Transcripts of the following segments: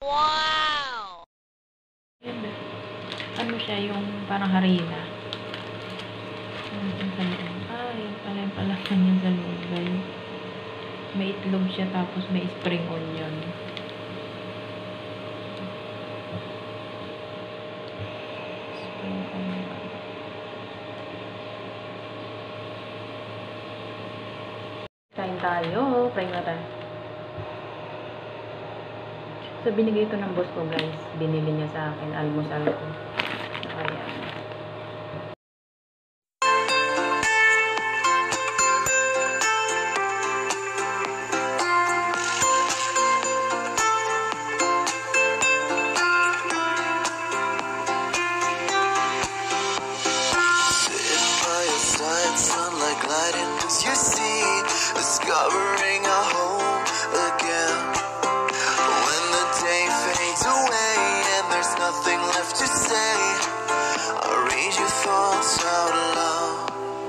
Wow! Ganda. Ano siya, yung parang harina. Yung sa loob. Yun pala yung palaman niya sa loob, guys. May itlog siya, tapos may spring onion. Spring onion. Kain tayo. Fry na tayo. So, binigay ito ng boss ko, guys. Binili niya sa akin. Almusal ko. Ayan. Sunlight gliding as you see, discovering a home again. When the day fades away and there's nothing left to say, I'll read your thoughts out loud.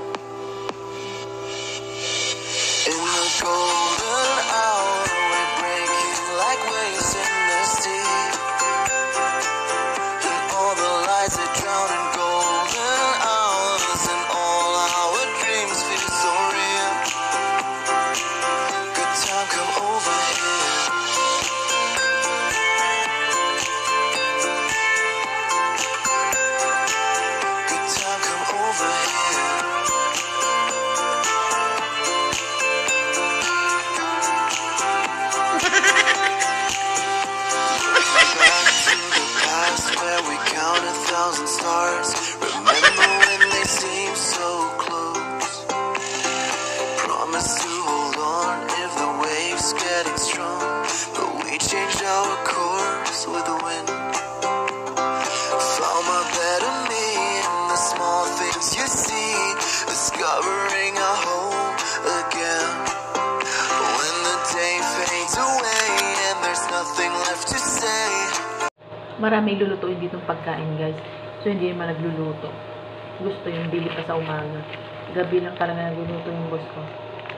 In the golden hour, we're breaking like waves in the sea, and all the lights are drowned in golden hours, and all our dreams feel so real. Good time, come over here. Good time, come over here. Looking back to the past where we counted 1,000 stars. Remember when they seemed so close? Promise to hold on if the waves getting strong, but we changed our course with the wind. Found my better me in the small things you see, discovering a home again. When the day fades away and there's nothing left to say. Marami lulutuin ditong pagkain, guys. So, hindi naman nagluluto. Gusto yung bili pa sa umaga. Gabi lang talaga nagluluto yung boss ko.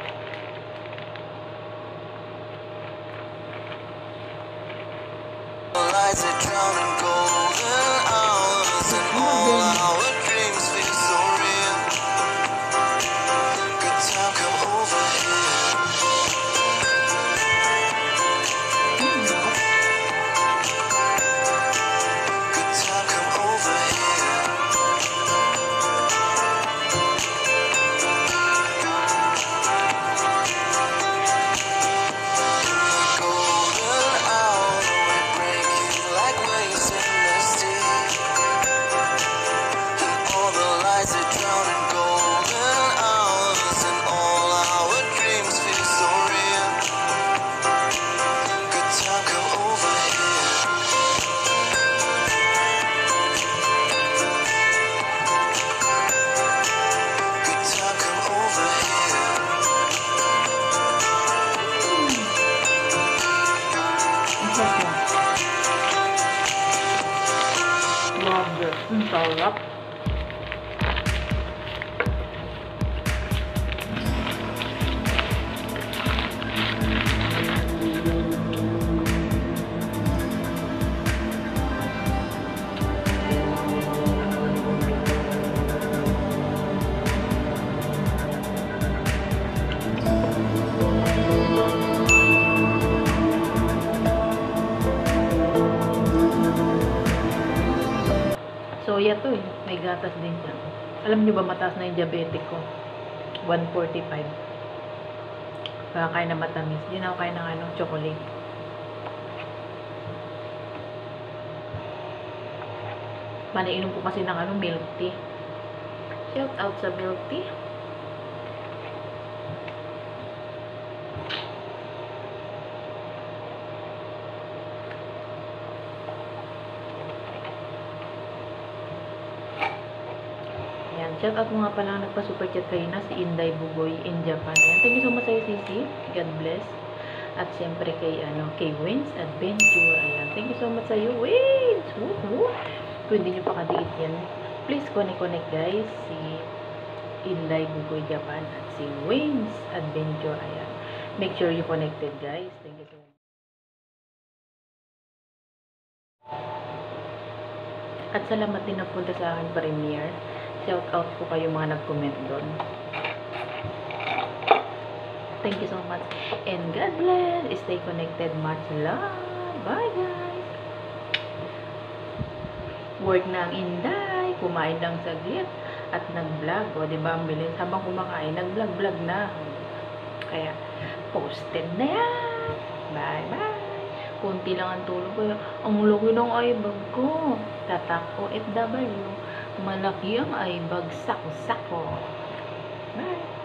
The lights are drowned in golden hours, and all our dreams feel so real. Good time, come over here. Good time, come over here. Golden hour, we're breaking like waves in the sea, and all the lights are drowned in golden hours, and all our dreams feel so real. Good time, come over here. Good time, come over here. Ang sarap. Grabe. Ang sarap. Soya to eh. May gatas din siya. Alam nyo ba, mataas na yung diabetic ko. 145. Kaya kain na matamis. Hindi na ako kain ng chocolate. Panainom ko kasi ng milk tea. Shout out sa milk tea. Ayan, shout out mo nga pala nagpa-super chat kayo na si Inday Bugoy in Japan. Ayan, thank you so much sa'yo, Sisi. God bless. At siyempre kay Wins Adventure. Ayan, thank you so much sa'yo, Wins! Woohoo! Kung hindi nyo pa kadiit yan, please connect guys. Si Inday Bugoy Japan at si Wins Adventure. Ayan, make sure you connected guys. Thank you so much. At salamat din na punta sa akin premiere. Shout out po kayo mga nag-comment doon. Thank you so much. And God bless. Stay connected. Much love. Bye guys. Work na ang Inday. Kumain lang saglit. At nag-vlog. O diba ang bilis. Habang kumakain, nag-vlog na. Kaya, posted na yan. Bye bye. Kunti lang ang tulog ko. Ang laki ng eyebag ko. Tatak OFW. Malaki ang eyebag. Sako-sako. Bye.